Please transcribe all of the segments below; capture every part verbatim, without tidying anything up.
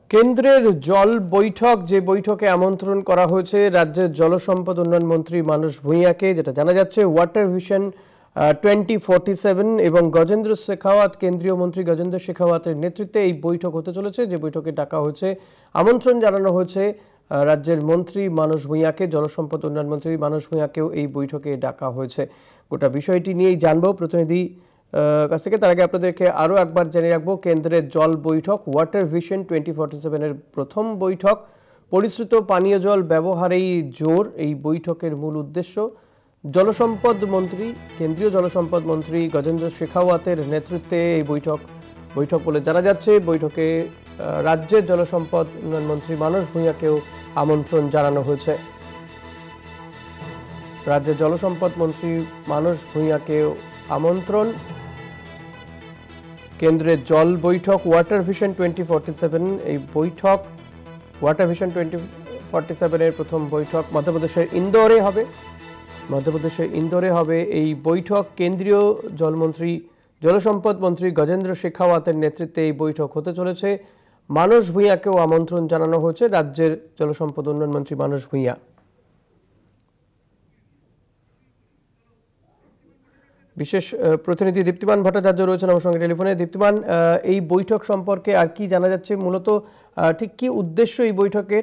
কেন্দ্রের জল বৈঠক যে বৈঠকে আমন্ত্রণ করা হয়েছে রাজ্যের জল সম্পদ উন্নয়ন মন্ত্রী মানস ভূঁইয়াকে, যেটা জানা যাচ্ছে water vision twenty forty seven এবং গজেন্দ্র শেখাওয়াত কেন্দ্রীয় মন্ত্রী গজেন্দ্র শেখাওয়াতের নেতৃত্বে এই বৈঠক হতে চলেছে। যে বৈঠকে ডাকা হয়েছে, আমন্ত্রণ জানানো হয়েছে রাজ্যের মন্ত্রী মানস ভূঁইয়াকে, জল সম্পদ উন্নয়ন মন্ত্রী মানস ভূঁইয়াকেও এই বৈঠকে ডাকা হয়েছে। গোটা বিষয়টি নিয়েই জানবো প্রতিনিধি কাছ থেকে। তার আগে আপনাদেরকে আরও একবার জানিয়ে রাখবো, কেন্দ্রের জল বৈঠক ওয়াটার ভিশন টোয়েন্টি ফোর্টি সেভেনের প্রথম বৈঠক, পরিশ্রুত পানীয় জল ব্যবহারেই জোর এই বৈঠকের মূল উদ্দেশ্য। জলসম্পদ মন্ত্রী কেন্দ্রীয় জলসম্পদ মন্ত্রী গজেন্দ্র শেখাওয়াতের নেতৃত্বে এই বৈঠক বৈঠক বলে জানা যাচ্ছে। বৈঠকে রাজ্যের জলসম্পদ উন্নয়ন মন্ত্রী মানস ভূঁইয়াকেও আমন্ত্রণ জানানো হয়েছে। রাজ্যের জলসম্পদ মন্ত্রী মানস ভূঁইয়াকেও আমন্ত্রণ। কেন্দ্রের জল বৈঠক water vision twenty forty seven এই বৈঠক ওয়াটার ভিশন টোয়েন্টি ফোর্টি সেভেনের প্রথম বৈঠক মধ্যপ্রদেশের ইন্দোরে হবে মধ্যপ্রদেশের ইন্দোরে হবে এই বৈঠক। কেন্দ্রীয় জলমন্ত্রী জলসম্পদ মন্ত্রী গজেন্দ্র শেখাওয়াতের নেতৃত্বে এই বৈঠক হতে চলেছে। মানস ভূঁইয়াকেও আমন্ত্রণ জানানো হয়েছে, রাজ্যের জলসম্পদ উন্নয়ন মন্ত্রী মানস ভূঁইয়া। বিশেষ প্রতিনিধি দীপ্তিমান ভট্টাচার্য রয়েছেন আমার সঙ্গে টেলিফোনে। দীপ্তিমান, এই বৈঠক সম্পর্কে আর কি জানা যাচ্ছে? মূলত ঠিক কি উদ্দেশ্য এই বৈঠকের?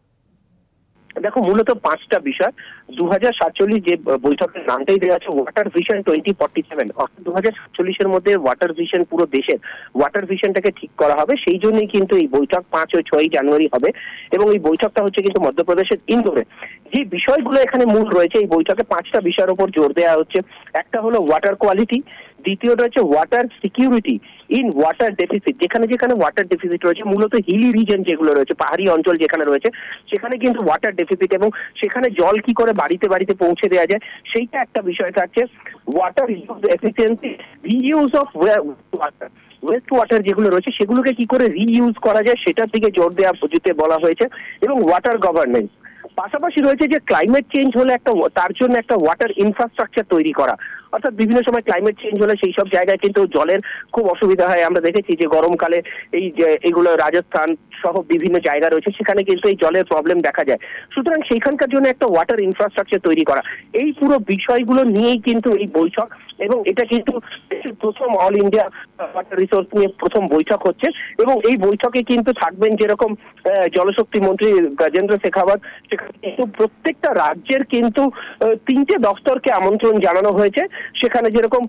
দেখো, মূলত পাঁচটা বিষয়। দু হাজার সাতচল্লিশ যে বৈঠকের নামটাই দেওয়া আছে water vision twenty forty seven, অর্থাৎ দু হাজার সাতচল্লিশের মধ্যে ওয়াটার ভিশন পুরো দেশের ওয়াটার ভিশনটাকে ঠিক করা হবে। সেই জন্যই কিন্তু এই বৈঠক পাঁচ ও ছয় জানুয়ারি হবে এবং এই বৈঠকটা হচ্ছে কিন্তু মধ্যপ্রদেশের ইন্দোরে। যে বিষয়গুলো এখানে মূল রয়েছে এই বৈঠকে পাঁচটা বিষয়ের উপর জোর দেওয়া হচ্ছে। একটা হলো ওয়াটার কোয়ালিটি, দ্বিতীয়টা হচ্ছে water security in water deficit, যেখানে যেখানে ওয়াটার ডেফিসিট রয়েছে, মূলত হিলি রিজন যেগুলো রয়েছে, পাহাড়ি অঞ্চল যেখানে রয়েছে সেখানে কিন্তু ওয়াটার ডেফিসিট এবং সেখানে জল কি করে বাড়িতে বাড়িতে পৌঁছে দেওয়া যায় সেইটা একটা বিষয় থাকছে। Water use efficiency, reuse of water, waste water যেগুলো রয়েছে সেগুলোকে কি করে রিইউজ করা যায় সেটার দিকে জোর দেওয়া দিতে বলা হয়েছে এবং ওয়াটার গভর্নেন্স। পাশাপাশি রয়েছে যে ক্লাইমেট চেঞ্জ হলে একটা তার জন্য একটা ওয়াটার ইনফ্রাস্ট্রাকচার তৈরি করা, অর্থাৎ বিভিন্ন সময় ক্লাইমেট চেঞ্জ হলে সেই সব জায়গায় কিন্তু জলের খুব অসুবিধা হয়। আমরা দেখেছি যে গরমকালে এই যে এগুলো রাজস্থান সহ বিভিন্ন জায়গা রয়েছে সেখানে কিন্তু এই জলের প্রবলেম দেখা যায়। সুতরাং সেইখানকার জন্য একটা ওয়াটার ইনফ্রাস্ট্রাকচার তৈরি করা, এই পুরো বিষয়গুলো নিয়েই কিন্তু এই বৈঠক এবং এটা কিন্তু প্রথম অল ইন্ডিয়া ওয়াটার রিসোর্স নিয়ে প্রথম বৈঠক হচ্ছে এবং এই বৈঠকে কিন্তু থাকবেন যেরকম জলশক্তি মন্ত্রী গজেন্দ্র শেখাওয়াত, সেখানে কিন্তু প্রত্যেকটা রাজ্যের কিন্তু তিনটে দপ্তরকে আমন্ত্রণ জানানো হয়েছে। সেখানে যেরকম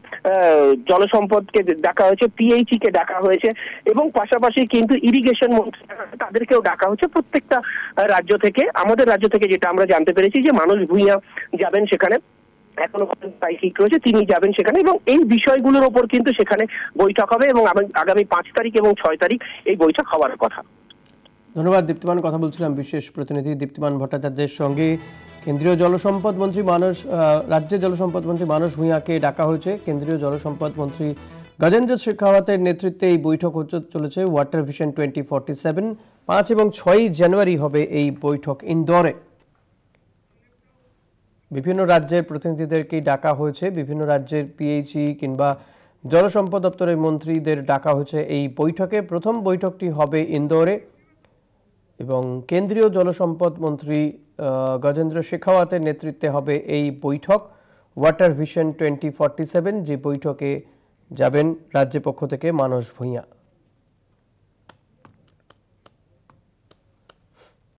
জলসম্পদকে ডাকা হয়েছে, পিএইচই কে ডাকা হয়েছে এবং পাশাপাশি কিন্তু ইরিগেশন মন্ত্রী তাদেরকেও ডাকা হচ্ছে প্রত্যেকটা রাজ্য থেকে। আমাদের রাজ্য থেকে যেটা আমরা জানতে পেরেছি যে মানস ভূঁইয়া যাবেন সেখানে, এখনো তাই ঠিক রয়েছে, তিনি যাবেন সেখানে এবং এই বিষয়গুলোর ওপর কিন্তু সেখানে বৈঠক হবে এবং আগামী পাঁচ তারিখ এবং ছয় তারিখ এই বৈঠক হওয়ার কথা। ধন্যবাদ দীপ্তিমান। কথা বলছিলাম বিশেষ প্রতিনিধি দীপ্তিমান ভট্টাচার্যের সঙ্গে। কেন্দ্রীয় জলসম্পদ মন্ত্রী মানস রাজ্যের জলসম্পদ মন্ত্রী মানস ভূঁইয়াকে ডাকা হয়েছে। কেন্দ্রীয় জলসম্পদ মন্ত্রী গজেন্দ্র শেখাওয়াতের নেতৃত্বে এই বৈঠক হতে চলেছে water vision twenty forty seven. পাঁচ এবং ছয়ই জানুয়ারি হবে এই বৈঠক ইন্দোরে। বিভিন্ন রাজ্যের প্রতিনিধিদেরকেই ডাকা হয়েছে, বিভিন্ন রাজ্যের পিএইচই কিংবা জলসম্পদ দপ্তরের মন্ত্রীদের ডাকা হয়েছে এই বৈঠকে। প্রথম বৈঠকটি হবে ইন্দোরে এবং কেন্দ্রীয় জলসম্পদ মন্ত্রী গজেন্দ্র শেখাওয়াতের নেতৃত্বে হবে এই বৈঠক water vision twenty forty seven, যে বৈঠকে যাবেন রাজ্যের পক্ষ থেকে মানস ভূঁইয়া।